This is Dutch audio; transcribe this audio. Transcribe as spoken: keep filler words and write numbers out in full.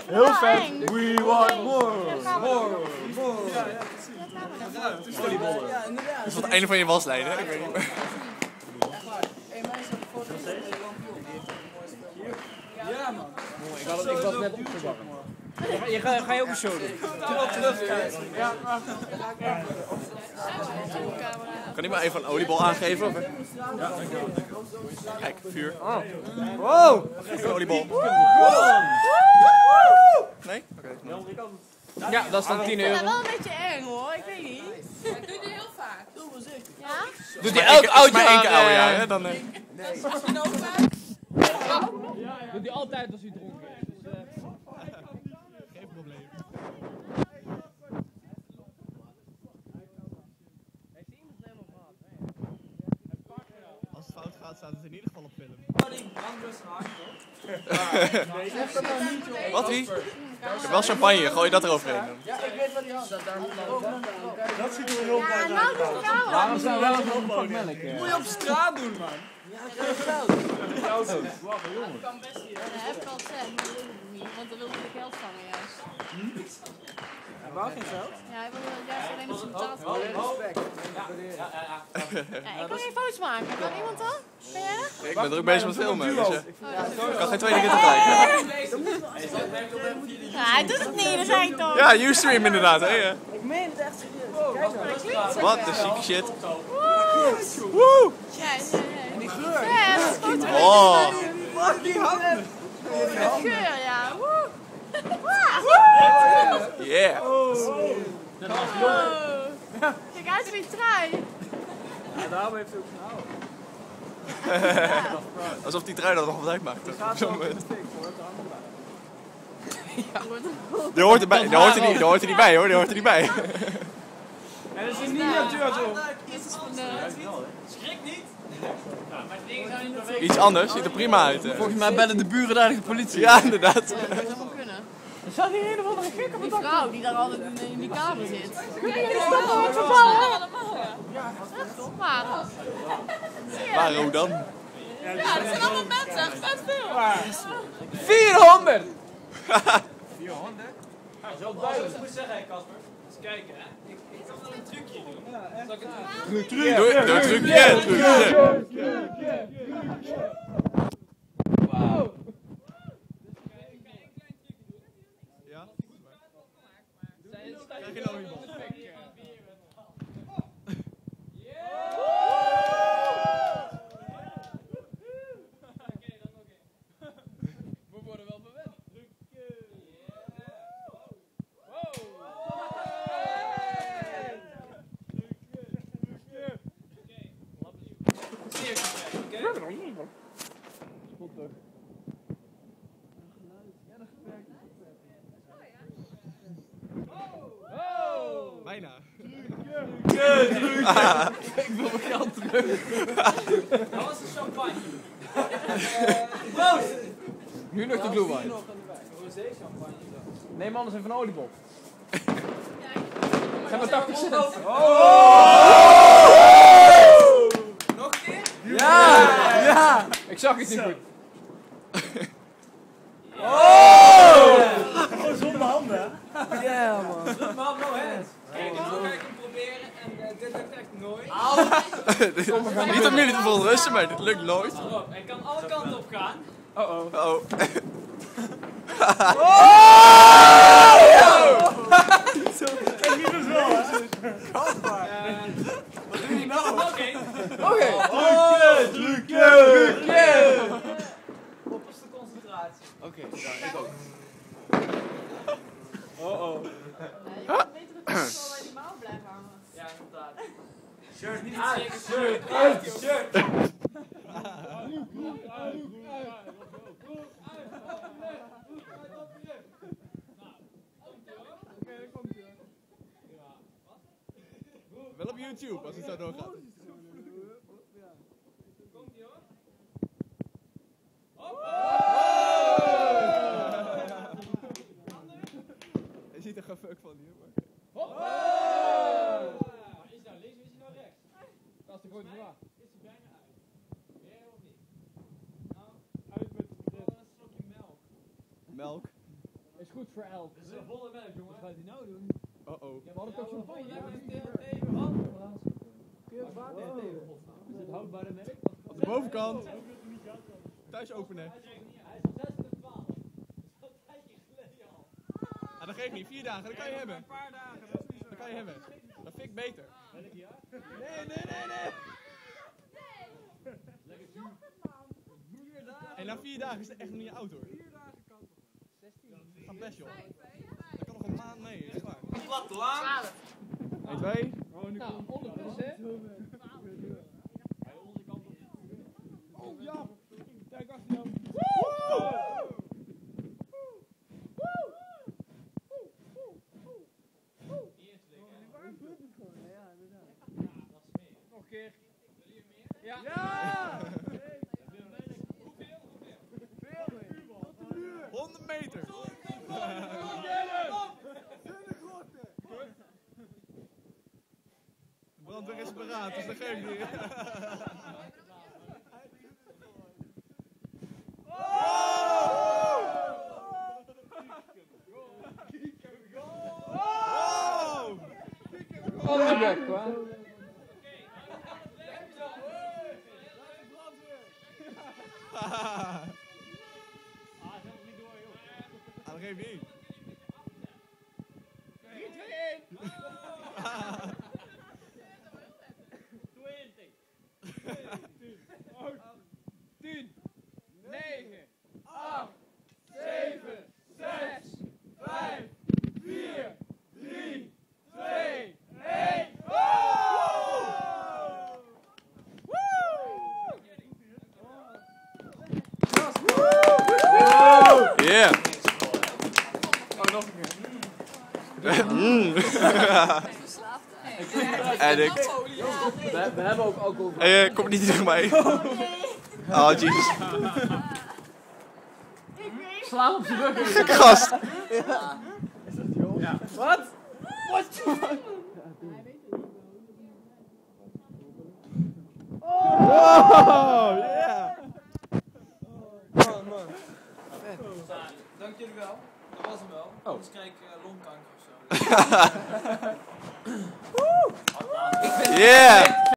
Heel vet. We want more. More. More. Ja, ja, precies. Volleyballen. Ja, inderdaad. Is dat een van je waslijnen? Ik weet niet meer. Echt waar. Hé, mij is dat de foto van de lampion. Die heeft een mooi spel. Ja, man. Ik, had, ik was net opgewacht. Je, je, ga, ga je ook een show doen? Terugkijken. Ja, maar. Kan iemand even een oliebol aangeven? Of? Ja, Kijk, vuur. oh. Wow! Een oliebol. Nee? Oké. Okay. Ja, dat is dan tien Ik vind euro. dat wel een beetje eng hoor, ik weet niet. Dat doe je heel vaak. Heel voorzichtig. Ja? Doet hij elk oudje maar één keer aan, oude eh, jaar, hè? Dan, eh. Als je nou vaak. Doet hij altijd als hij dronken is. Dus, uh... geen probleem. Als het fout gaat, staat het in ieder geval op film. Wat, wie? Ik heb wel champagne, gooi dat eroverheen dan. Ja, ik weet wat die hand. Daar moet Dat ziet er heel Ja, nou doe ik nou Waarom zijn we wel een pak melk? Dat moet je op straat doen, man. Ja, dat is fout. Dat kan best hier. Ja, heb ik al gezegd, maar dat wil ik niet, want dan wilde ik geld vangen juist. Hij wou geen geld. Ja, hij wil juist alleen dat ze betaald Oh, worden. respect. Ja, ik kan geen foto's maken, kan iemand dat? Ben jij dat? Ik ben druk bezig met filmen, dus eh, Oh, ik kan geen twee dingen tegelijk. ja, hij doet het niet, dat zei ik toch. Ja, Ustream inderdaad, hè? Ja. Ik meen het echt serieus. Kijk nou. Wat, de zieke shit. Woe! Woe! Ja, ja, ja. Die geur. Ja, dat is foto. Oh! Wat die handen. De geur, ja. Woe! Yeah! Wow. Kijk uit wie trui. Ja, daarom heeft hij ook zijn houden. Alsof die trui dat nog wat uitmaakt. Op zo'n moment. Die hoort erbij, die hoort er niet, die hoort er niet bij hoor, die hoort er niet bij. En dat is een miniatuur zo. Dit is van de... Schrik niet. Iets anders, ziet er prima uit. eh. Volgens mij bellen de buren daar de politie. Ja, inderdaad. Dat zou wel kunnen. Er staat hier een of andere gek op Die vrouw die daar altijd in, in die kamer zit. Kijk, dit is toch wel vervallen. Allemaal, ja. Toch maar. Maar hoe dan? Ja, dat zijn allemaal mensen. Vet veel. vierhonderd! vierhonderd? Zo duidelijk. Ik moet zeggen, Casper. Eens kijken, hè. Ik, ik zal wel een trucje doen. Zal ik het doen? Doe, doe een trucje, trucje. Wow. Ja? We worden wel bewend. Bijna. Ik wil mijn geld terug. Dat was een champagne. Proost! Nu nog de blue wine. Rosé champagne. Neem anders even een oliebol. Zijn we tachtig cent? Nog een keer? Ja! Ja! Ik zag het niet goed. Gewoon zonder handen. Ja, man. Doe het maar op no hands. Kijk, en zo ga ik hem proberen en uh, dit lukt echt nooit. Niet om jullie te verontrusten, maar dit lukt nooit. Rob, hij kan alle kanten op gaan. Oh oh. Oh. Kijk, hier is wel, hè. Wat doe je nou? Oké. Oké. Trucje, trucje. Opperste concentratie. Oké, ja, ik ook. Oh oh. Ja, je weet dat het wel bij die mouw blijft hangen. Ja, inderdaad. Shirt niet uit, shirt uit, shirt. Wel op YouTube als het zo doorgaat. Komt ie hoor. Je ziet er geen fuck van hier, maar... Is nou links of is hij nou rechts? Dat is de grote vraag. Is hij bijna uit? Ja of niet? Nou, Uit met gewoon een slokje melk. Melk. Is goed voor elf. Dat is een volle melk, jongen. Wat gaat hij nou doen? Oh oh. Ja, we hadden toch zo'n Volle van melk je. met tegen hand. Kun je het water tegen? Is het houdbare merk? Op de bovenkant. Thuis openen. Hij is zes tot twaalf. Dat is al een tijdje geleden al. Ah, dat geeft niet. Vier dagen, dat kan je hebben. Een paar dagen, dat is niet zo. Dat kan je hebben. Dat vind ik beter. Welk jaar? Nee, nee, nee, nee. Lekker zuur. Vier dagen. En na vier dagen is het echt nog niet oud hoor. Vier dagen kan toch wel. Dat gaat best joh. Dat kan nog een maand mee, echt waar. Wat lang? twaalf. één, twee. Nou, ondertussen hè. Bij onze kant op. Oh ja. Kijk achter jou. Nog een keer. Ja! Ja! honderd meter. De brandweer is paraat, dus dat geeft niet. Wat een gek, hoor. Ah, dat geeft niet. drie, twee, één. tien, negen, acht, zeven, zes, vijf, vier, drie, twee, één. Yeah. Oh, nog een keer. Mm. Addict. We, we hebben ook alcohol. Hey, uh, kom niet tegen mij. Oh, jezus. Slaan op zijn rug. Gek gast. Ja. Wat? Wat? Oh, yeah. Oh, man. Dank jullie wel. Dat was hem wel. Oh. Anders krijg ik uh, longkanker of zo. Yeah.